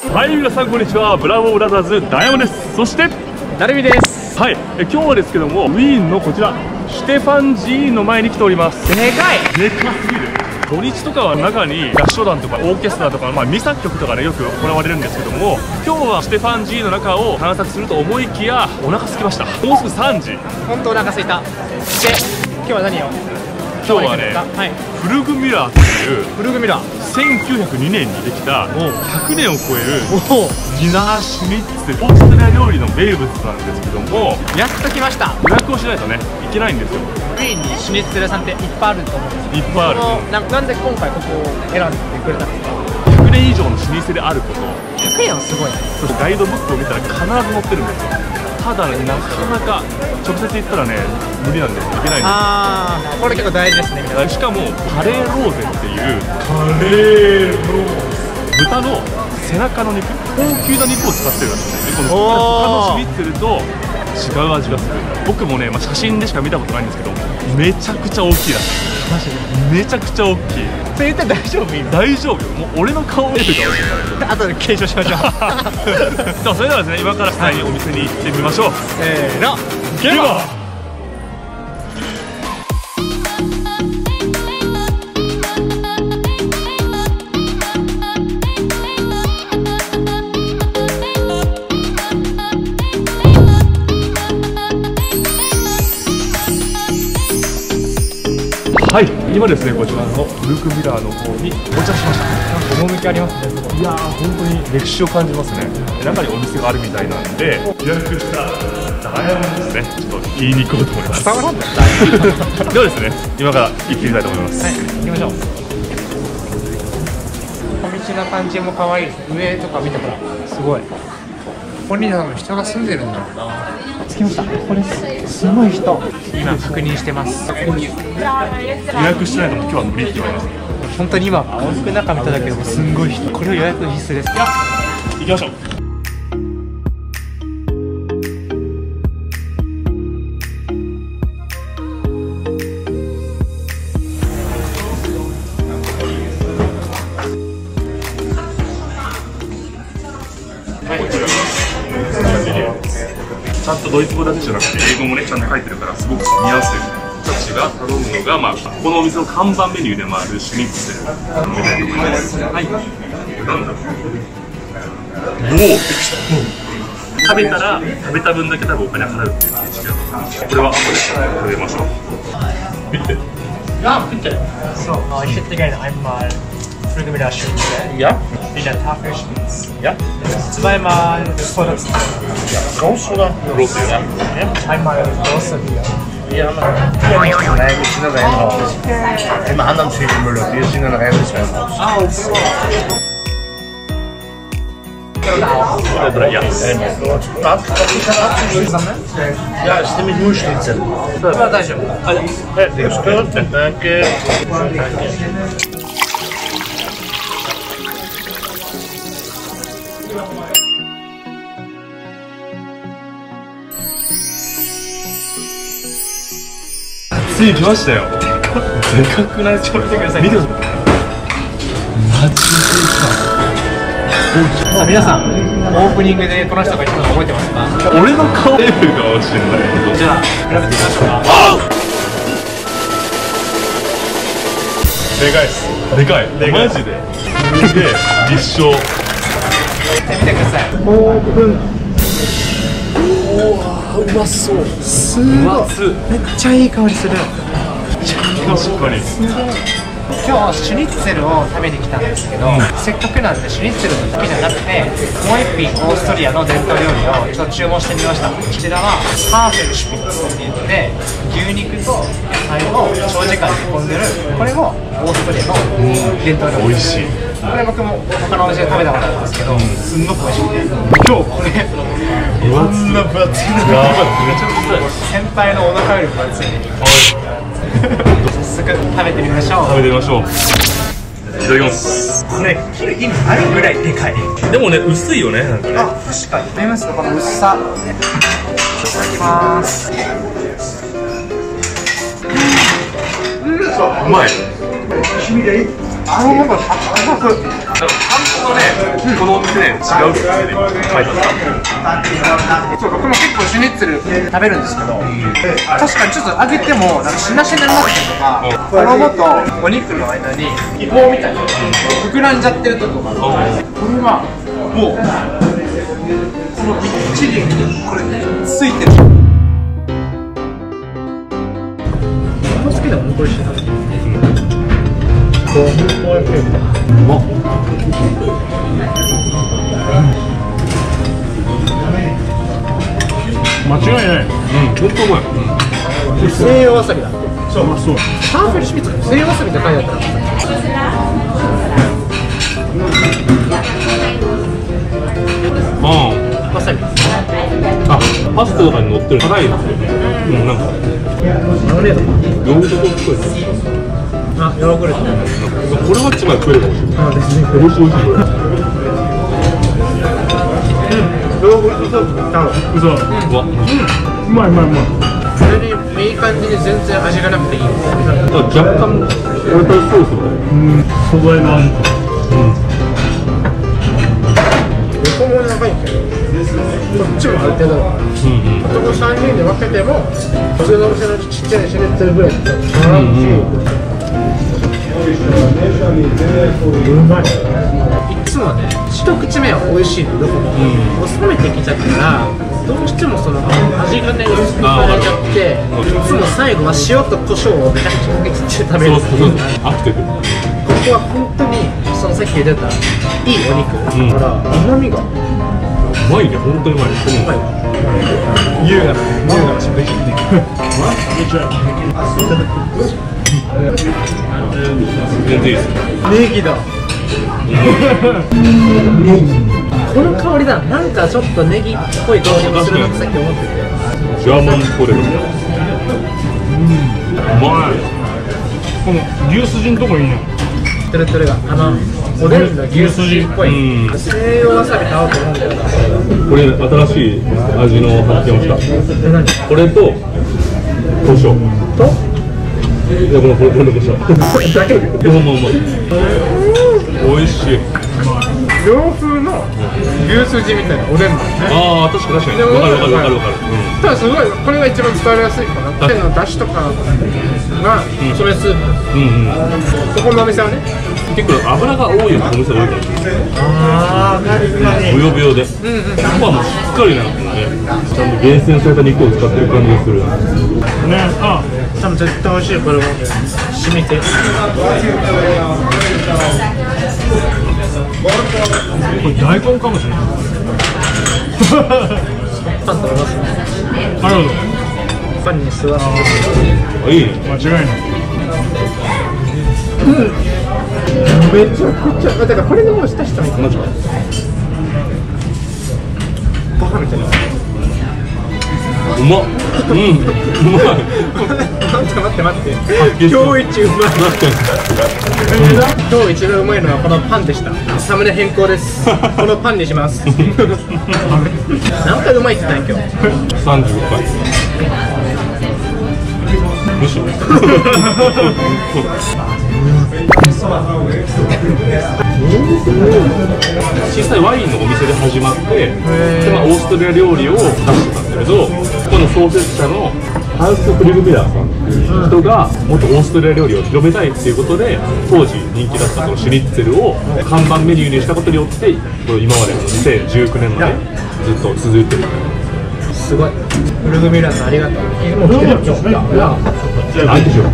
はい、皆さんこんにちは。ブラボーブラザーズダイヤモンです。そしてなるみです。 はい、今日はですけども、ウィーンのこちらシュテファン寺院の前に来ております。 でかい。 でかすぎる。土日とかは中に合唱団とかオーケストラとか、ミサ曲とかねよく行われるんですけども、今日はシュテファン寺院の中を探索すると思いきや、お腹空きました。もうすぐ3時。 本当お腹空いた。で、今日は何を？ 今日はね、 はい、 フルグミュラーというフルグミュラー 1902年にできた100年を超えるデディナーシュニッツェル、オーストラリア料理の名物なんですけども、 やっと来ました。 予約をしないとねいけないんですよ。 ウィーンにシュニッツェル屋さんっていっぱいあると思うんです。 いっぱいある。 なんで今回ここを選んでくれたんですか ？100年以上の老舗であること、 100円はすごいね。 そしてガイドブックを見たら必ず載ってるんですよ。ただね、なかなか直接行ったらね無理なんです。いけないんです。 ああ、これ結構大事ですね。 しかもカレーローゼっていうカレーローゼ、豚の背中の肉、高級な肉を使ってるらしいんですね。この他のシュニッツェルと違う味がする。僕もね、写真でしか見たことないんですけど、めちゃくちゃ大きいらしい。 マジでめちゃくちゃ大きい。 それ言って大丈夫？今大丈夫よ。もう俺の顔見るかもしれない。 後で検証しましょう。 さあ、それではですね、今から実際にお店に行ってみましょう。 せーの、 ゲーバー。はい、今ですね、こちらのフルグミュラーの方に到着しました。 趣ありますね。 いやー、本当に歴史を感じますね。中にお店があるみたいなんで、予約したダイヤモンですね、ちょっと言いに行こうと思います。 伝わらんだよ。 ではですね、今から行ってみたいと思います。 はい、行きましょう。小道な感じも可愛いです。上とか見てほら、すごい。ここに人が住んでるんだろうな。着きました。これすごい人。今確認してます。 予約してないと今日は無理って言われます。 本当に今往復中見ただけでもすんごい人。これを予約必須です。 行きましょう。ちゃんとドイツ語だけじゃなくて英語もねちゃんと書いてるからすごく見やすい。私が頼むのが、このお店の看板メニューでもあるシュニッツェル頼みたいと思います。はい。なんだろう。食べたら食べた分だけ多分お金払うっていう形式だと思います。これは後で食べましょう。見て。 Ja, bitte. So, ich hätte gerne einmal Flügelmüller Schnitzel. Ja. In der Tafelspitz. Ja. Zweimal Volksbier. Ja. Groß oder? Groß, ja. Einmal große Bier. Wir haben Nein, wir sind ein Weinhaus. Im anderen Flügelmüller, wir sind ein reines Weinhaus. Ah, okay. Dobra, ja. Ja, es ist nämlich nur Schnitzel. Immer da schon. Das ist gut, danke. Danke. ついに来ましたよ。でかくない？ちょっと見てください。見てください。マジでか。 さあ皆さん、オープニングでこの人が言ったの覚えてますか？ 俺の顔レベルかもしれない。 じゃあ比べてみましょうか。 でかいっす。でかい。マジで。すげえ。立証。 見てください。 オープン。おお、うまそう。すごい。 めっちゃいい香りする。 確かに。 今日シュニッツェルを食べに来たんですけど、せっかくなんでシュニッツェルだけじゃなくてもう一品オーストリアの伝統料理をちょっと注文してみました。こちらはハーフェルシュピッツって言って牛肉と野菜を長時間煮込んでる、これもオーストリアの伝統料理。 美味しい。 これ僕も他のお店で食べたことあるんですけど、すんごく美味しくて、今日これこんな分厚いのがめちゃくちゃ先輩のお腹より分厚いね。早速食べてみましょう。 食べてみましょう。いただきます。 ね、切る意味あるぐらいでかい。 でもね、薄いよね。なんかね。 あ、確かに。見えますか、この薄さ。いただきます。 うまい。 あのなんかサクサク。 ハンコがね、このお店ね、違うって書いてあった。 そう、僕も結構シュニッツェル食べるんですけど、確かにちょっと揚げてもなんかしなしなになってるとか、衣とお肉の間に気泡みたいな膨らんじゃってるとこがある。これはもうこのびっちりこれついてる。これ好きなのこれしな。うまっ。 間違いない。 本当うまい。 西洋わさびだ。 そう、そう。 ハーフェルシュピッツが西洋わさびって書いてあったら。わさび。 あ、パスタとかに乗ってる辛いですよ。なんか。 マヨネーズ。 ヨーグルトっぽい。 あ、ヨーグルト。 これは一枚食えるかもしれない。 あ、ですね。 美味しい美味しいこれ。 ヨーグルトソースだ。 嘘。 うわ。 うまい。 それにいい感じで全然味がなくていい。 若干オリタルソースみたいな。 素材の味。 横も長いけど、こっちもある程度だから。この3人で分けても、普通のお店のちっちゃいシュニッツェルぐらいだったら、うまい。いつもね、一口目は美味しいのどこも、冷めてきちゃったからどうしてもその味がね薄くなっちゃって、いつも最後は塩と胡椒をめちゃくちゃかけて食べる。 飽きてくる。 ここは本当にそのさっき言ってたいいお肉だから旨味がうまいね、本当にうまい。 優雅な食事。 全然いいです。 ネギだ。この香りだ。なんかちょっとネギっぽい香りもするなってさっき思ってて。 ジャーマンポテト。うまい。 この牛すじのとこいいね。 トゥルトゥルがおでんの牛すじっぽい。西洋わさび買おうと思うんだよな。 これ新しい味の発見をした。これと胡椒といや、この胡椒だけうま美味しい。 洋風の牛すじみたいなおでんだね。 ああ、確かにわかる。 ただすごいこれが一番伝わりやすいかな。おでんの出汁とかがそれスープ。そこのお店はね結構油が多いお店多いかもしれない。 ああ、確かにブヨブヨで、ここはもうしっかりなんかね、ちゃんと厳選された肉を使ってる感じがする。 ね、あ、 多分絶対美味しい。これも染みて。 これ大根かもしれない。 パン食べますね。 なるほど。 パンに吸わせあ、いいね。 間違いない。 めちゃくちゃ。だからこれのもうした人もいマジか。 バカみたいな。 うまっ。うまい。 待って。今日一うまい。今日一番うまいのはこのパンでした。サムネ変更です。このパンにします。何回うまいって言ったん今日。 35回。むしろ。小さいワインのお店で始まって、でオーストラリア料理を出してたんだけど、この創設者のハウス・フリグミラーさんっていう人がもっとオーストラリア料理を広めたいっていうことで、当時人気だったこのシュニッツェルを看板メニューにしたことによって、この今まで2019年までずっと続いてる。 すごい。フルグミラーさんありがとう。もう来てるよ。 なんでしょう。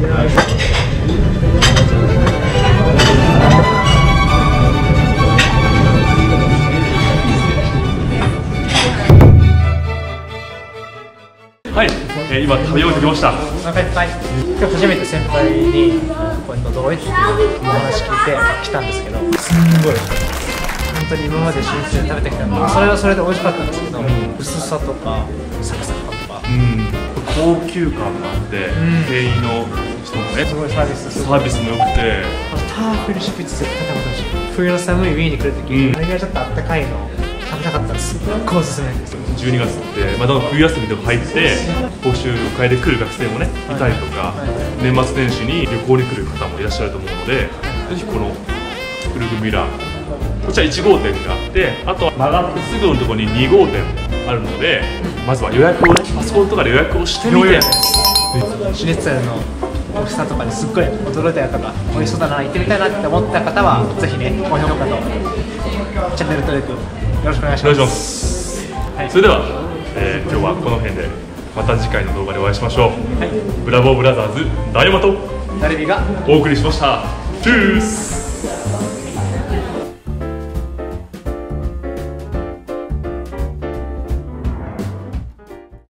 はい、今食べ終えてきました。 お腹いっぱい。今日初めて先輩にこれのどういっていうお話聞いて来たんですけど、すんごい本当に今までシュニッツェル食べてきたので、それはそれで美味しかったんですけど、薄さとかサクサク感とか、 高級感があって、店員の人もね、 すごいサービスも良くて、 ターフェルシュピッツ絶対食べてほしい。冬の寒いウィーンに来るとき、あれがちょっとあったかいの食べたかったらすっごいおすすめです。 12月って、だから冬休みでも入って講習会で来る学生もねいたりとか、年末年始に旅行に来る方もいらっしゃると思うので、ぜひこのフルグミラーこちら1号店があって、あとは曲がってすぐのところに2号店あるので、まずは予約をね、パソコンとかで予約をしてみて、 シュニッツェルの大きさとかにすっごい驚いたりとか、美味しそうだな、行ってみたいなって思った方はぜひね、高評価とチャンネル登録よろしくお願いします。 お願いします。はい、それでは、今日はこの辺でまた次回の動画でお会いしましょう。はい、ブラボーブラザーズ大和とダルビがお送りしました。チュース。